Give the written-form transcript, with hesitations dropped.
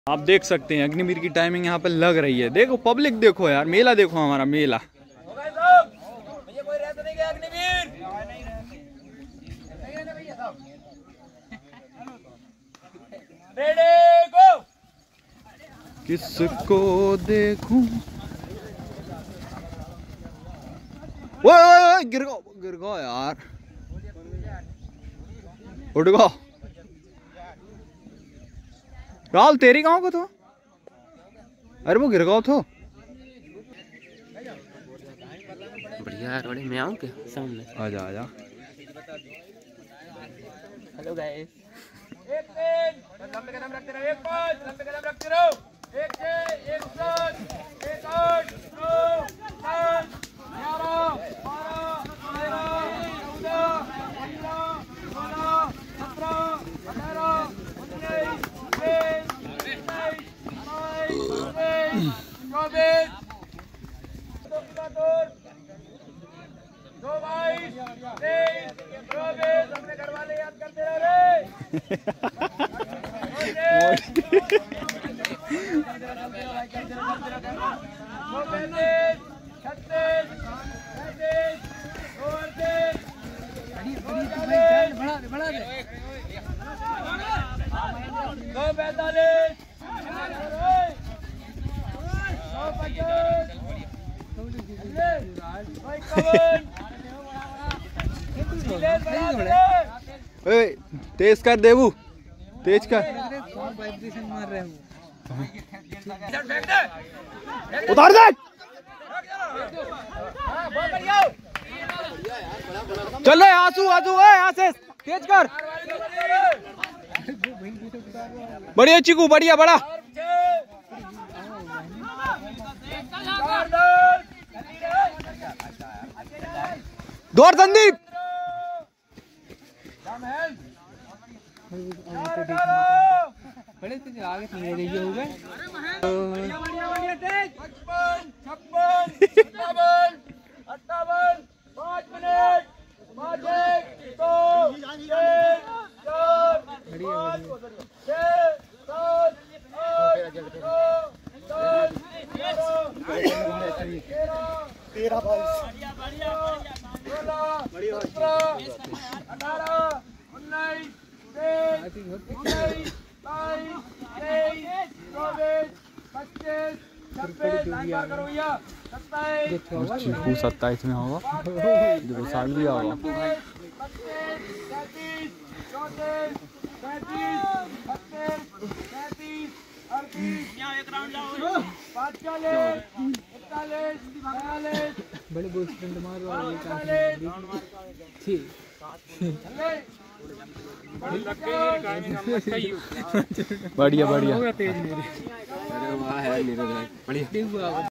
आप देख सकते हैं अग्निवीर की टाइमिंग यहाँ पे लग रही है। देखो पब्लिक देखो यार, मेला देखो हमारा मेला। किसको देखूं? ओए गिर गो यार, उठ गो। राहुल तेरी गांव को तो, अरे वो गिर गो तो बढ़िया यार। मैं आऊं क्या सामने? आजा आजा। Hello guys. लंबे कदम रखते रहो, एक पांच लंबे कदम रखते रहो, एक छह, एक सात, एक आठ, 9, 10, 11, 12, 13, 14, 15, 16, 17, 18, 19, 20, 21, 24, 23, 24, अपने घर वाले याद करते रहो रे। तेज कर देवू, तेज कर। उतार दे। चलो आंसू आंसू यहाँ से तेज कर। बढ़िया चिकू, बढ़िया बड़ा। दौड़ संदीप। बड़े तुझे आगे नहीं रही होगा। 55, 56, 57, 58, 5 मिनट, 5 1 2 3 4 5 6 7 8 9 10 11 चिकू 27 में होगा, जो साल भी होगा। 35 बड़े दोस्त मारो। बढ़िया बढ़िया। बढ़िया।